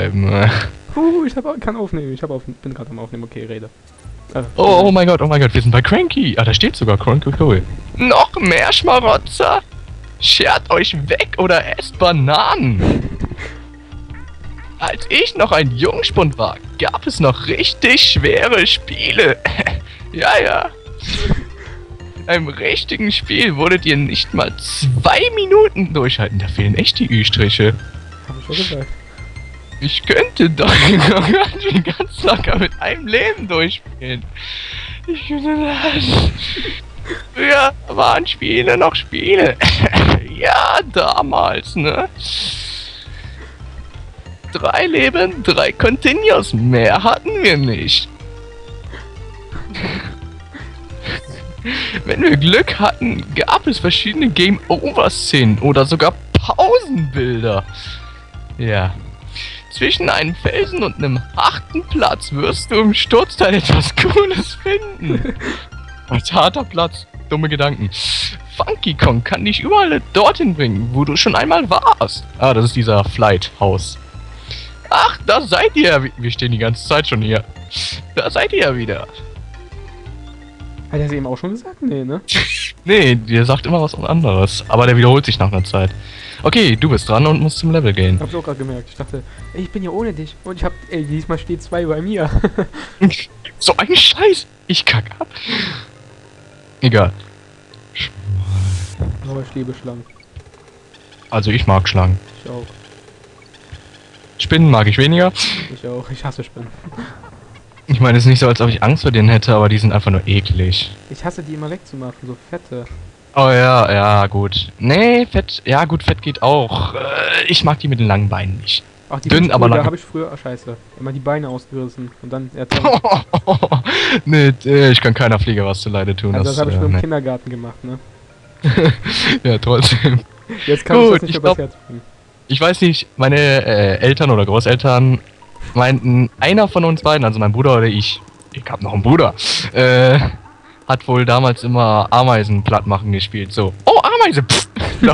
Kann aufnehmen. Bin gerade am Aufnehmen. Okay, rede. Oh mein Gott, wir sind bei Cranky. Ah, da steht sogar Cranky, cool. Noch mehr Schmarotzer? Schert euch weg oder esst Bananen. Als ich noch ein Jungspund war, gab es noch richtig schwere Spiele. Ja. In einem richtigen Spiel wurdet ihr nicht mal 2 Minuten durchhalten. Da fehlen echt die Ü-Striche. Hab ich schon gesagt. Ich könnte doch ganz locker mit einem Leben durchspielen. Ich könnte das. Früher waren Spiele noch Spiele. Ja, damals, ne? 3 Leben, 3 Continues. Mehr hatten wir nicht. Wenn wir Glück hatten, gab es verschiedene Game-Over-Szenen oder sogar Pausenbilder. Ja. Zwischen einem Felsen und einem harten Platz wirst du im Sturzteil etwas Cooles finden. Ein harter Platz. Dumme Gedanken. Funky Kong kann dich überall dorthin bringen, wo du schon einmal warst. Ah, das ist dieser Flight-Haus. Ach, da seid ihr. Wir stehen die ganze Zeit schon hier. Da seid ihr ja wieder. Hat er es eben auch schon gesagt? Nee, ne? Nee, der sagt immer was anderes. Aber der wiederholt sich nach einer Zeit. Okay, du bist dran und musst zum Level gehen. Hab's auch gerade gemerkt. Ich dachte, ey, ich bin ja ohne dich. Und diesmal steht 2 bei mir. So ein Scheiß. Ich kack ab. Egal. Aber ich liebe Schlangen. Also ich mag Schlangen. Ich auch. Spinnen mag ich weniger. Ich auch. Ich hasse Spinnen. Ich meine, es ist nicht so, als ob ich Angst vor denen hätte, aber die sind einfach nur eklig. Ich hasse die immer wegzumachen, so fette. Oh ja, gut. Nee, Fett, ja gut, Fett geht auch. Ich mag die mit den langen Beinen nicht. Ach, die dünn, aber da lang. habe ich früher, scheiße, immer die Beine ausgerissen und dann Nee, ich kann keiner Pflege was zuleide tun. Also das habe ich nur im Kindergarten gemacht, ne? Ja, trotzdem. Jetzt kann ich das nicht übers Herz bringen. Ich weiß nicht, meine Eltern oder Großeltern meinten, einer von uns beiden, also mein Bruder oder ich hab noch einen Bruder, hat wohl damals immer Ameisen platt machen gespielt. So, oh, Ameise! Pff.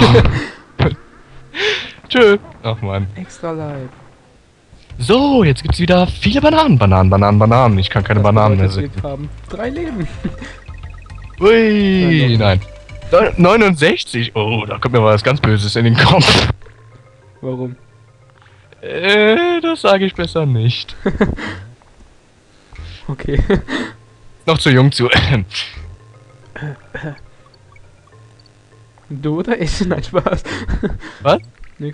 Tschö. Ach man. Extra live. So, jetzt gibt's wieder viele Bananen. Ich kann keine Bananen mehr sehen. 3 Leben. Ui, nein. 69? Oh, da kommt mir was ganz Böses in den Kopf. Warum? Das sage ich besser nicht. Okay. Noch zu jung zu. Du oder ich? Nein, Spaß. Was? Nix.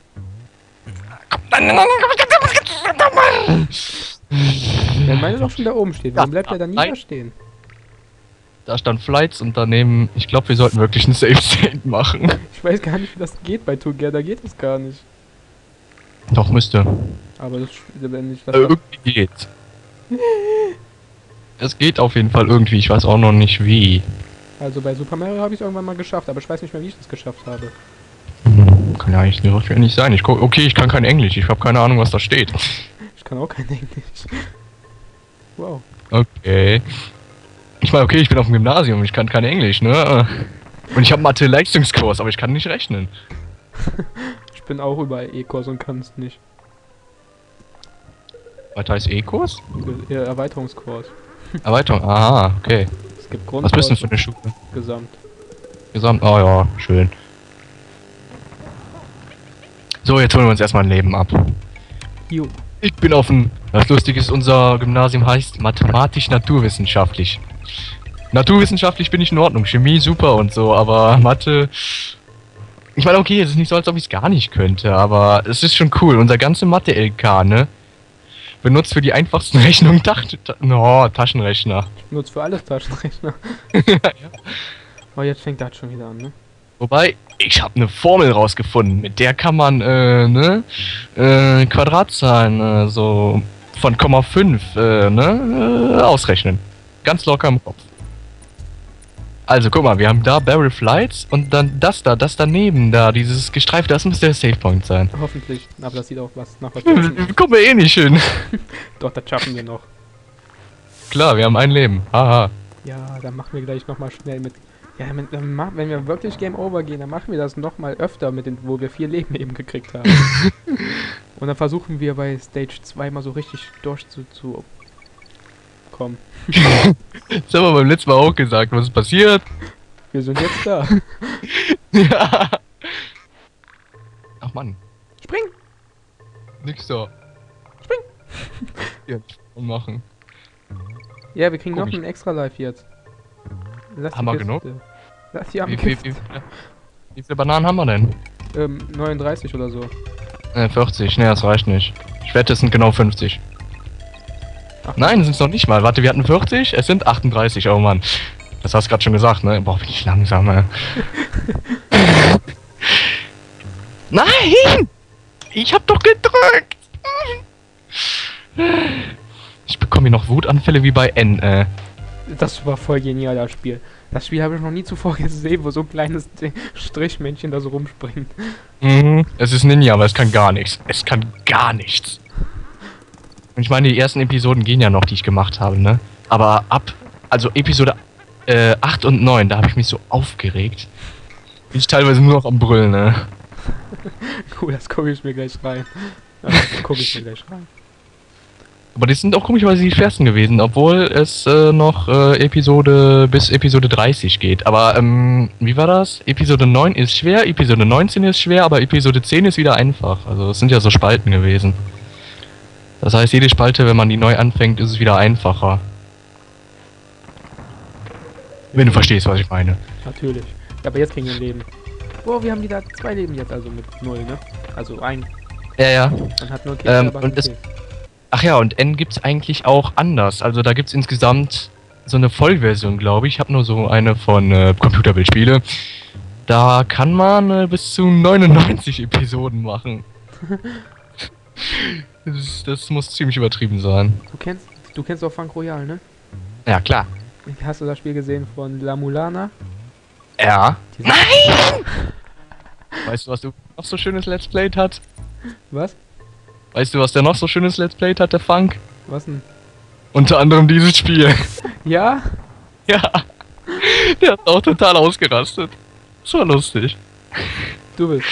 Ja, meine doch schon da oben steht. Warum bleibt er da nie da stehen? Da stand Flights und daneben, ich glaube, wir sollten wirklich einen Save State machen. Ich weiß gar nicht, wie das geht bei Together. Geht das gar nicht. Doch, müsste. Aber das, wenn ich das irgendwie geht's. Es geht auf jeden Fall irgendwie, ich weiß auch noch nicht wie. Also bei Super Mario habe ich es irgendwann mal geschafft, aber ich weiß nicht mehr, wie ich das geschafft habe. Kann ja eigentlich nicht sein. Okay, ich kann kein Englisch, ich habe keine Ahnung, was da steht. Ich kann auch kein Englisch. Wow. Okay. Ich meine, okay, ich bin auf dem Gymnasium, ich kann kein Englisch, ne? Und ich habe Mathe-Leistungskurs, aber ich kann nicht rechnen. Ich bin auch über E-Kurs und kann es nicht. Was heißt E-Kurs? Erweiterungskurs. Erweiterung, aha, okay. Es gibt Grund. Was bist du denn für eine Schule? Gesamt. Gesamt, oh ja, schön. So, jetzt holen wir uns erstmal ein Leben ab. Jo. Ich bin offen. Das Lustige ist, unser Gymnasium heißt mathematisch-naturwissenschaftlich. Naturwissenschaftlich bin ich in Ordnung, Chemie super und so, aber Mathe... Ich meine, okay, es ist nicht so, als ob ich es gar nicht könnte, aber es ist schon cool. Unser ganze Mathe-LK, ne? Benutzt für die einfachsten Rechnungen Taschenrechner. Ich benutze für alles Taschenrechner. Ja. Oh, jetzt fängt das schon wieder an, ne? Wobei, ich habe eine Formel rausgefunden, mit der kann man, Quadratzahlen, so von 0,5, ausrechnen. Ganz locker im Kopf. Also, guck mal, wir haben da Barrel Flights und dann das daneben, dieses gestreifte, das müsste der Savepoint sein. Hoffentlich, aber das sieht auch nach was. Kommen wir eh nicht hin. Doch, das schaffen wir noch. Klar, wir haben ein Leben. Haha. Ja, dann machen wir gleich nochmal schnell mit. Ja, wenn wir wirklich Game Over gehen, dann machen wir das nochmal öfter, wo wir 4 Leben eben gekriegt haben. Und dann versuchen wir bei Stage 2 mal so richtig kommen. Das haben wir beim letzten Mal auch gesagt. Was ist passiert? Wir sind jetzt da. Ja. Ach Mann. Spring! Nix da. Spring! Jetzt machen. Ja, wir kriegen noch Komisch. einen extra Live jetzt. Lass Haben die wir Kiste. genug? Lass die am Wie Kiste. viele Bananen haben wir denn? 39 oder so. 40. Ne, das reicht nicht. Ich wette, es sind genau 50. Ach. Nein, es sind noch nicht mal. Warte, wir hatten 40, es sind 38. Oh Mann. Das hast du gerade schon gesagt, ne? Boah, bin ich langsam, ey. Nein! Ich hab doch gedrückt! Ich bekomme hier noch Wutanfälle wie bei N, Das war voll genial, das Spiel. Das Spiel habe ich noch nie zuvor gesehen, wo so ein kleines Strichmännchen da so rumspringt. Mhm. Es ist Ninja, aber es kann gar nichts. Es kann gar nichts. Und ich meine, die ersten Episoden gehen ja noch, die ich gemacht habe, ne? Aber also Episode 8 und 9, da habe ich mich so aufgeregt. Bin ich teilweise nur noch am Brüllen, ne? Cool, das gucke ich mir gleich rein. Das gucke ich mir gleich rein. Aber die sind auch komischerweise die schwersten gewesen, obwohl es noch bis Episode 30 geht. Aber wie war das? Episode 9 ist schwer, Episode 19 ist schwer, aber Episode 10 ist wieder einfach. Also es sind ja so Spalten gewesen. Das heißt, jede Spalte, wenn man die neu anfängt, ist es wieder einfacher. Wenn du verstehst, was ich meine. Natürlich. Ja, aber jetzt kriegen wir ein Leben. Oh, wir haben wieder 2 Leben jetzt, also mit 0, ne? Also ein. Ja, ja. Man hat nur Kekse, aber und kein Keks. Ach ja, und N gibt's eigentlich auch anders. Also da gibt's insgesamt so eine Vollversion, glaube ich. Ich habe nur so eine von Computerbildspiele. Da kann man bis zu 99 Episoden machen. Das muss ziemlich übertrieben sein. Du kennst auch Funk Royal, ne? Ja, klar. Hast du das Spiel gesehen von La Mulana? Ja. Diese- Nein! Weißt du, was du noch so schönes Let's Played hat? Was? Weißt du, was der noch so schönes Let's Played hat, der Funk? Was denn? Unter anderem dieses Spiel. Ja? Ja. Der hat auch total ausgerastet. Das war lustig. Du bist.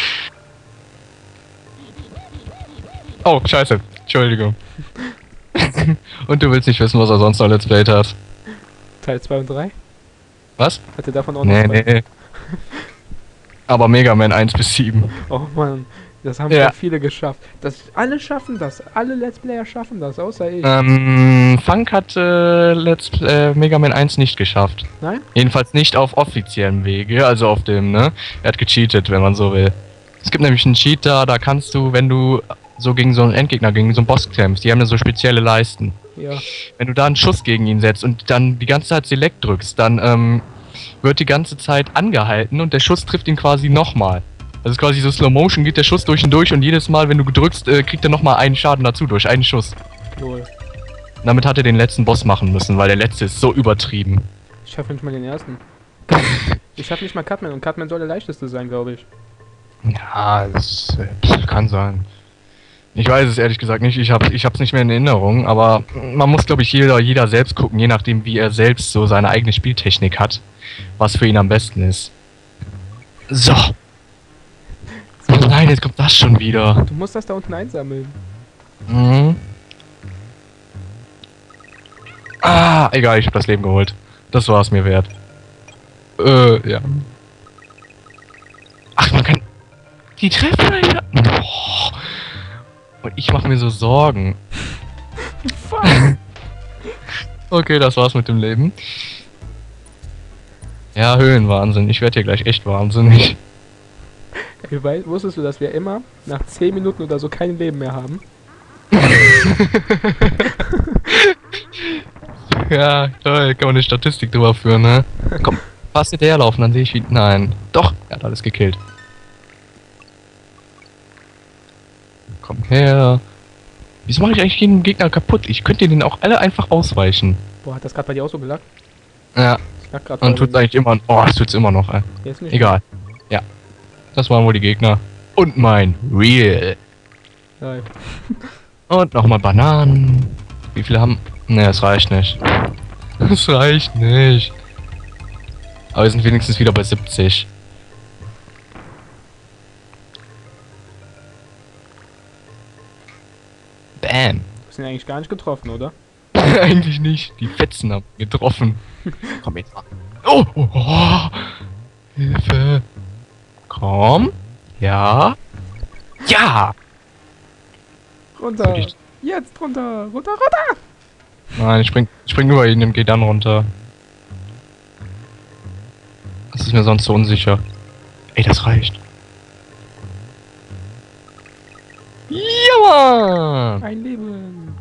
Oh, scheiße. Entschuldigung. Und du willst nicht wissen, was er sonst noch Let's Played hat? Teil 2 und 3? Was? Hat er davon auch noch Nee, zwei? nee. Aber Mega Man 1 bis 7. Oh Mann, das haben Ja. schon viele geschafft. Alle schaffen das. Alle Let's Player schaffen das, außer ich. Funk hat Mega Man 1 nicht geschafft. Nein? Jedenfalls nicht auf offiziellem Wege, also auf dem, ne? Er hat gecheatet, wenn man so will. Es gibt nämlich einen Cheat da kannst du, wenn du so gegen so einen Endgegner, gegen so einen Boss kämpfst, die haben ja so spezielle Leisten. Ja. Wenn du da einen Schuss gegen ihn setzt und dann die ganze Zeit Select drückst, dann wird die ganze Zeit angehalten und der Schuss trifft ihn quasi nochmal. Also quasi so Slow Motion geht der Schuss durch und jedes Mal, wenn du gedrückst, kriegt er nochmal einen Schaden dazu durch einen Schuss. Lol. Und damit hat er den letzten Boss machen müssen, weil der letzte ist so übertrieben. Ich schaffe nicht mal den ersten. Ich schaffe nicht mal Cutman und Cutman soll der leichteste sein, glaube ich. Ja, das kann sein. Ich weiß es ehrlich gesagt nicht, ich hab's nicht mehr in Erinnerung, aber man muss glaube ich jeder selbst gucken, je nachdem wie er selbst so seine eigene Spieltechnik hat, was für ihn am besten ist. So. Oh nein, jetzt kommt das schon wieder. Du musst das da unten einsammeln. Mhm. Ah, egal, ich hab das Leben geholt. Das war es mir wert. Ja. Ach, man kann die Treffer. Oh. Und ich mache mir so Sorgen. Fuck! Okay, das war's mit dem Leben. Ja, Höhlenwahnsinn. Ich werde hier gleich echt wahnsinnig. Ey, wusstest du, dass wir immer nach 10 Minuten oder so kein Leben mehr haben? Ja, toll. Kann man eine Statistik drüber führen, ne? Komm, fast hinterherlaufen, dann sehe ich wie... Nein. Doch, er hat alles gekillt. Komm her. Wieso mache ich eigentlich jeden Gegner kaputt? Ich könnte den auch alle einfach ausweichen. Boah, hat das gerade bei dir auch so gelackt? Ja, Ich lag gerade und tut's eigentlich immer... Oh, es tut's immer noch, ey. Jetzt nicht. Egal. Ja. Das waren wohl die Gegner. Und mein Real. Nein. Und nochmal Bananen. Wie viele haben... Ne, es reicht nicht. Es reicht nicht. Aber wir sind wenigstens wieder bei 70. hast ihn eigentlich gar nicht getroffen, oder? Eigentlich nicht. Die Fetzen haben getroffen. Komm jetzt mal. Oh, oh, oh. Hilfe. Komm. Ja. Ja. Runter! Ich- Jetzt runter! Runter, runter! Nein, ich spring über ihn und geh dann runter. Das ist mir sonst so unsicher. Ey, das reicht. Ja, Mann! Ein Leben!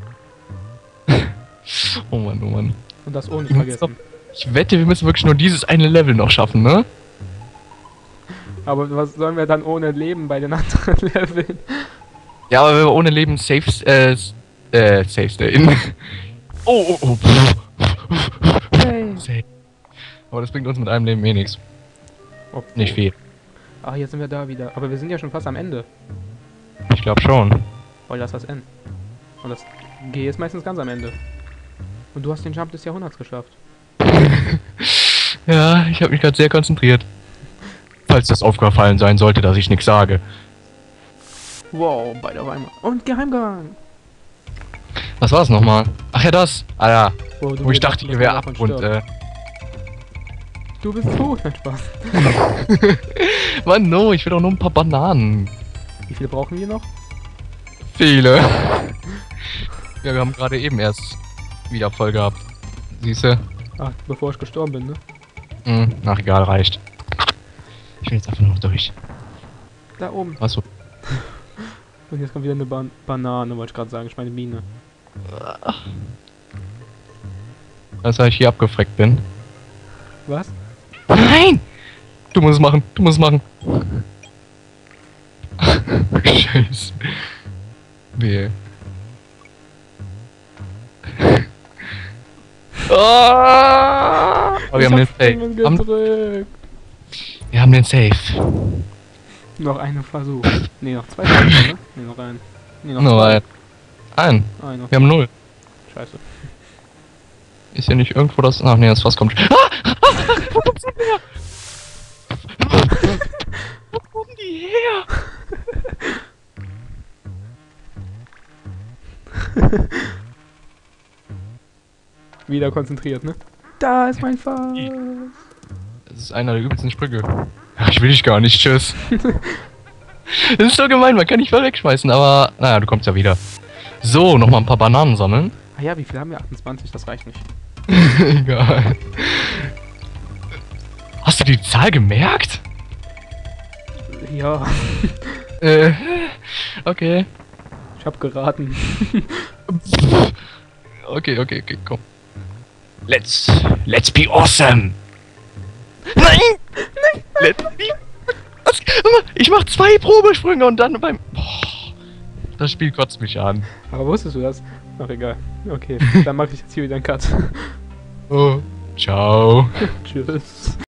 Oh Mann, oh Mann. Und das ohne vergessen. Ich wette, wir müssen wirklich nur dieses eine Level noch schaffen, ne? Aber was sollen wir dann ohne Leben bei den anderen Leveln? Ja, aber wenn wir ohne Leben safe stayen. Oh, oh, oh. Hey! Safe. Aber das bringt uns mit einem Leben eh nichts. Oh, Nicht viel. Ach, jetzt sind wir da wieder. Aber wir sind ja schon fast am Ende. Ich glaube schon. Oh, das ist das N. Und das G ist meistens ganz am Ende. Und du hast den Jump des Jahrhunderts geschafft. Ja, ich habe mich gerade sehr konzentriert. Falls das aufgefallen sein sollte, dass ich nichts sage. Wow, beide auf einmal. Und Geheimgang! Was war es nochmal? Ach ja, das. Ah ja. Wow, Wo ich dachte, hier wäre ab und Du bist tot, mein Spaß. Mann, no, ich will doch nur ein paar Bananen. Wie viele brauchen wir noch? Viele. Ja, wir haben gerade eben erst wieder voll gehabt. Siehste? Ach, bevor ich gestorben bin, ne? Ach egal, reicht. Ich will jetzt einfach noch durch. Da oben. Achso. Und jetzt kommt wieder eine Banane, wollte ich gerade sagen. Ich meine Biene. Als ich hier abgefreckt bin. Was? Nein! Du musst es machen, du musst es machen. Scheiße. Wehe. Oh, wir haben den Safe. Wir haben den Safe. Noch einen Versuch. Ne, noch zwei Versuche, ne? Ne, noch einen. Ne, noch Nur zwei. ein. Noch Wir haben 0. Scheiße. Ist hier nicht irgendwo das... Ach nee, das Fass kommt... Wo kommt's denn her? Wo kommen die her? Wieder konzentriert, ne? Da ist mein Fass. Das ist einer der übelsten Sprünge. Ach, ich will dich gar nicht, tschüss. Das ist so gemein, man kann nicht voll wegschmeißen, aber... Naja, du kommst ja wieder. So, nochmal ein paar Bananen sammeln. Ah ja, wie viel haben wir? 28, das reicht nicht. Egal. Hast du die Zahl gemerkt? Ja, Okay. ich hab geraten. Okay, komm. Let's be awesome! Nein! Let's be... Was? Ich mach 2 Probesprünge und dann beim... Boah, das Spiel kotzt mich an. Aber wusstest du das? Ach egal. Okay, dann mache ich jetzt hier wieder einen Cut. Oh. Ciao. Tschüss.